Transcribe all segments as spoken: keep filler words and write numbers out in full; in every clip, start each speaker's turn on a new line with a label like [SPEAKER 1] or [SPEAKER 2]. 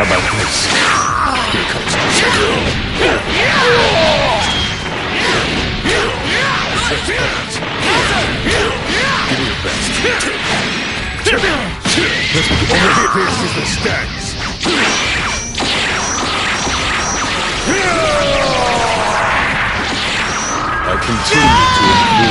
[SPEAKER 1] about this? Here comes the Give me your best. This is the stance. I continue to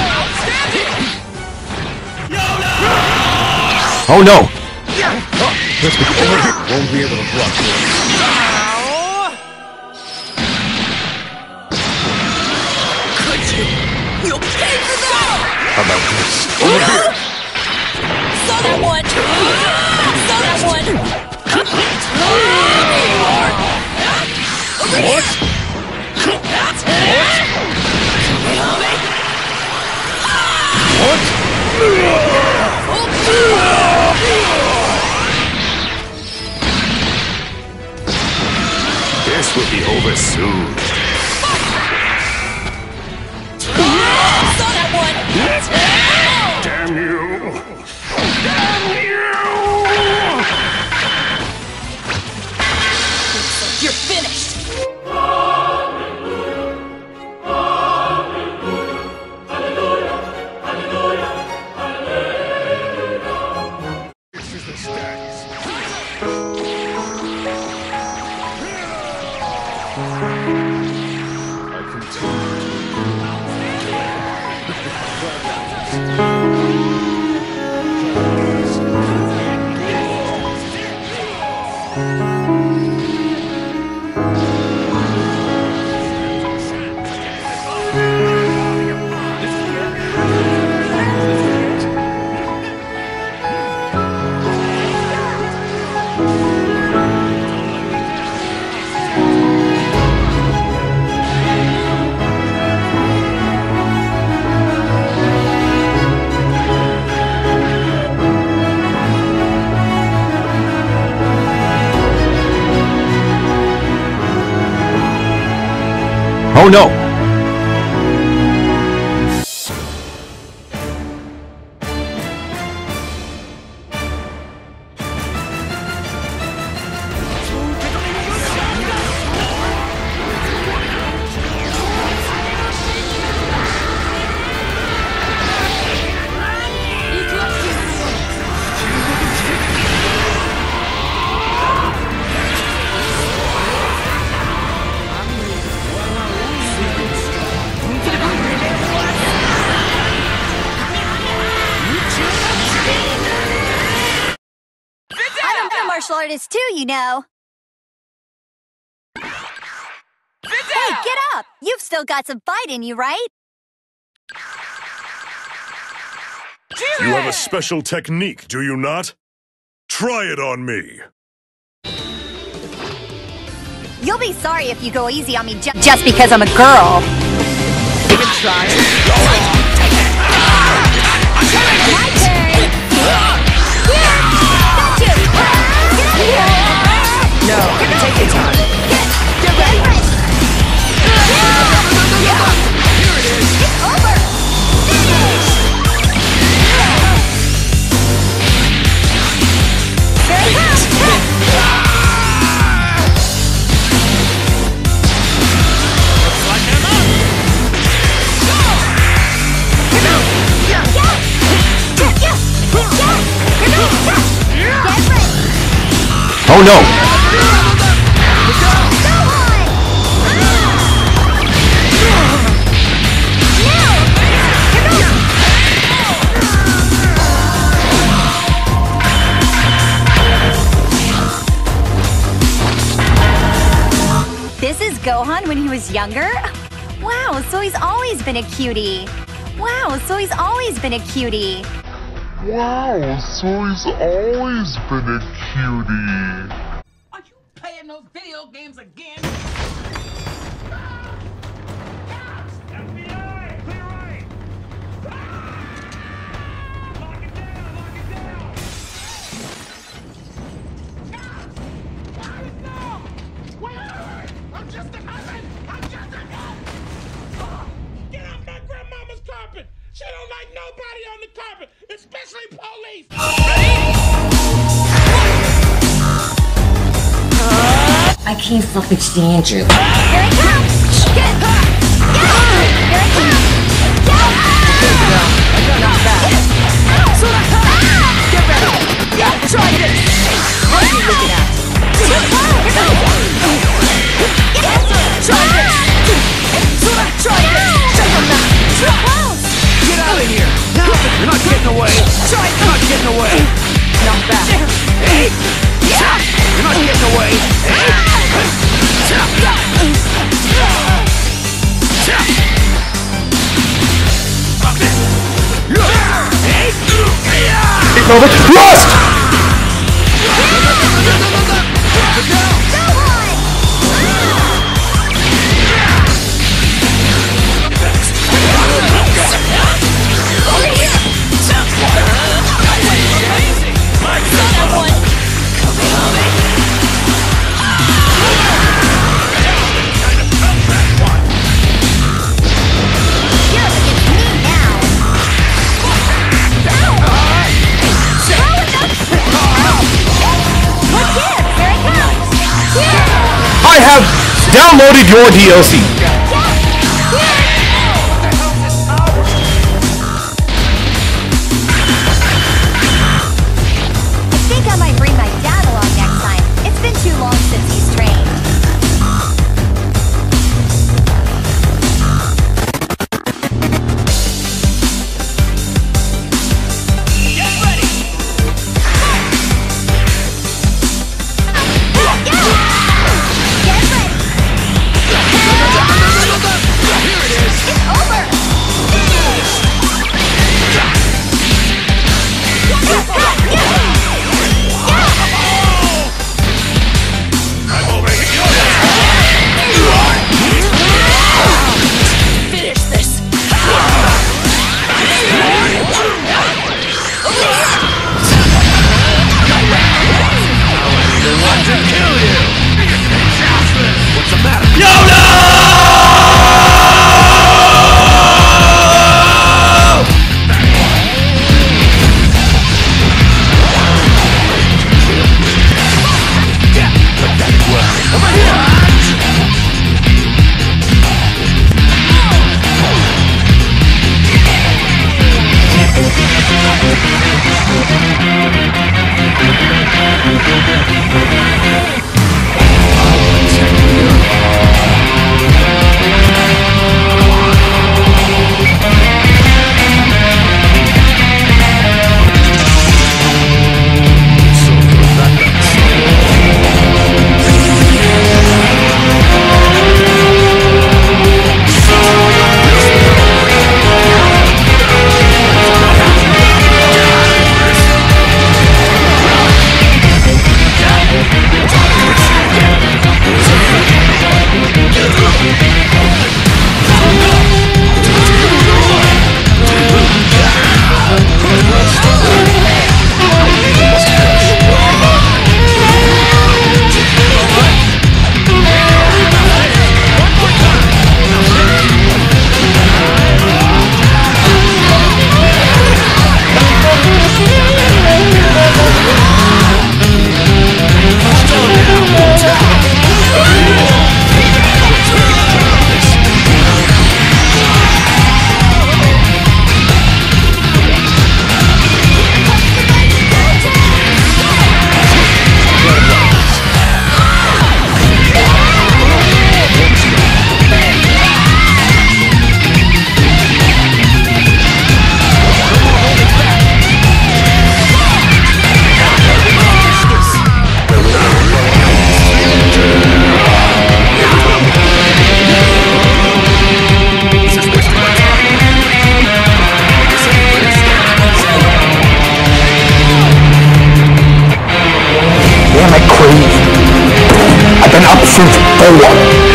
[SPEAKER 1] improve. Oh no! Won't be able to block this.
[SPEAKER 2] Could you? You'll pay for that!
[SPEAKER 1] How about this? Over here!
[SPEAKER 2] Saw that one! Saw that one!
[SPEAKER 1] What? What? This will be over soon.
[SPEAKER 2] Saw that one!
[SPEAKER 1] Damn you! Damn you!
[SPEAKER 2] You're finished!
[SPEAKER 1] This is the stance. I continue Oh no!
[SPEAKER 3] Martial artist too, you know. Hey, get up! You've still got some fight in you, right?
[SPEAKER 1] You have a special technique, do you not? Try it on me!
[SPEAKER 3] You'll be sorry if you go easy on me ju just because I'm a girl.
[SPEAKER 2] Even try it.
[SPEAKER 3] My turn! Here! Got you! Get out of here!
[SPEAKER 2] No, take your time.
[SPEAKER 3] Get ready!
[SPEAKER 2] Here it is.
[SPEAKER 3] It's over! Finish! Here it comes!
[SPEAKER 2] Looks like I'm up.
[SPEAKER 1] Oh no!
[SPEAKER 3] This is Gohan when he was younger? Wow, so he's always been a cutie. Wow, so he's always been a cutie.
[SPEAKER 4] Wow, so he's always been a cutie.
[SPEAKER 5] Are you playing those video games again? F B I! Clear right! Lock it down! Lock it down! No! Wait, wait! I'm just a husband! I'm just a husband! Get off my grandmama's carpet! She don't like nobody on the carpet, especially police! Ready?
[SPEAKER 6] can't fucking stand you.
[SPEAKER 3] Here it comes! Get it! Yeah! Here it comes!
[SPEAKER 2] I got knocked back. Get ready. Yeah, try this. What are you looking at?
[SPEAKER 3] Here goes!
[SPEAKER 2] Try this. Try this. Check them out.
[SPEAKER 3] Close!
[SPEAKER 7] Get out of here! You're not getting away!
[SPEAKER 2] Try
[SPEAKER 7] You're not getting away!
[SPEAKER 2] knock back.
[SPEAKER 7] Hey! You're not getting away!
[SPEAKER 1] Lost! I have downloaded your D L C.
[SPEAKER 3] I think I might bring my dad along next time. It's been too long since he's trained.
[SPEAKER 1] I've been up since four.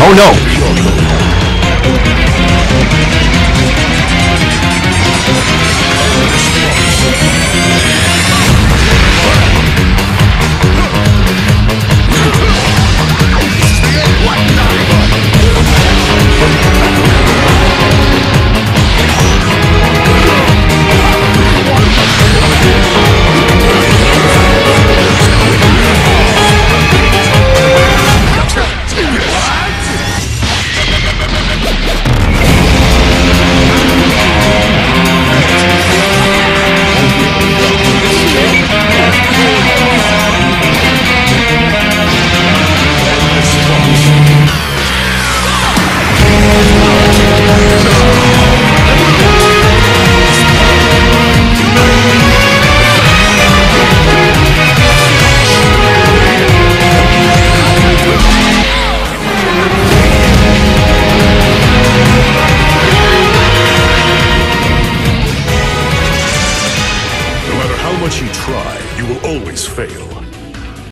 [SPEAKER 7] Oh no!